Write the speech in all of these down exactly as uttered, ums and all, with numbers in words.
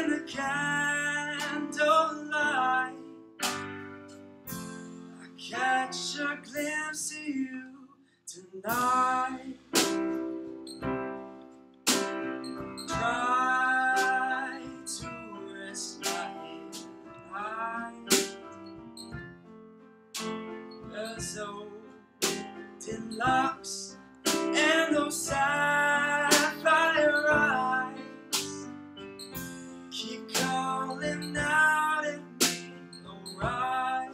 in the candlelight, I catch a glimpse of you tonight. Try to rest my head high, as open locks and those sapphire eyes keep calling out at me, alright.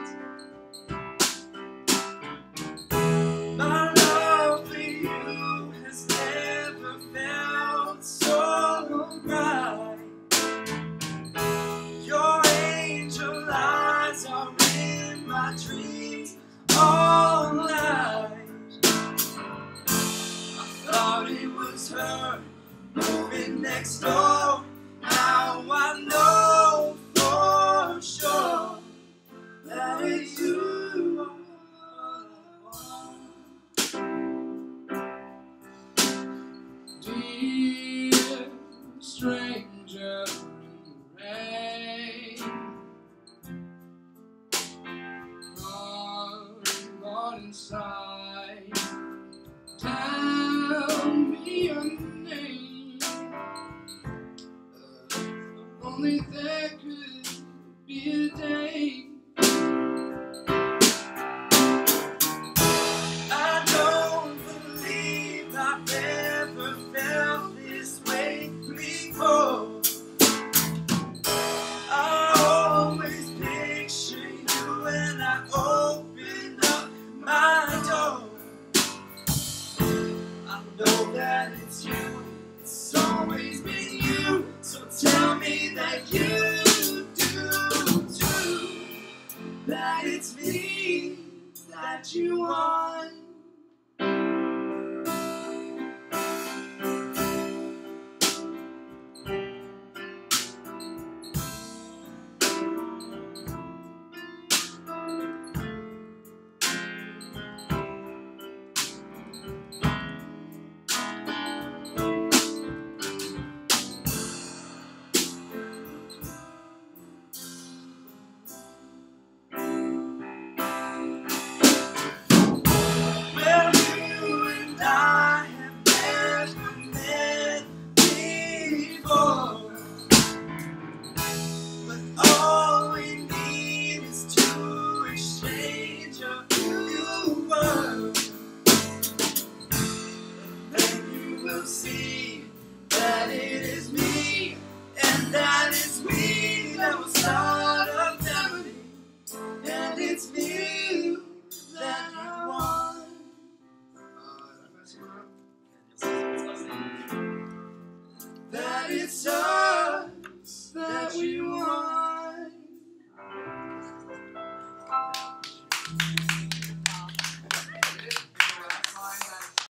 My love for you has never felt so bright. Your angel eyes are in my dreams all night. Thought it was her moving next door. Now I know for sure that it's you. Dear stranger in the rain, heart inside. Tell me your name. Uh, only there could be a day. I don't believe I've ever felt this way before. I always picture you when I open up my door. I know that it's you, it's always been you, so tell me that you do too, that it's me that you want. See that it is me, and that it's me that will start a family, and it's me that I want. That it's so